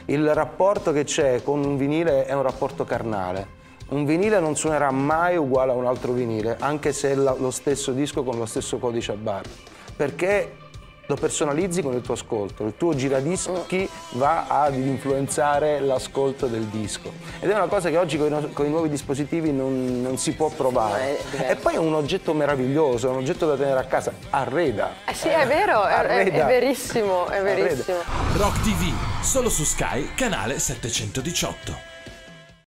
Il rapporto che c'è con un vinile è un rapporto carnale. Un vinile non suonerà mai uguale a un altro vinile, anche se è lo stesso disco con lo stesso codice a barre, perché lo personalizzi con il tuo ascolto, il tuo giradischi va ad influenzare l'ascolto del disco. Ed è una cosa che oggi con i nuovi dispositivi non si può provare. E poi è un oggetto meraviglioso, è un oggetto da tenere a casa, arreda. Sì, è vero, è verissimo, è verissimo. Rock TV, solo su Sky, canale 718.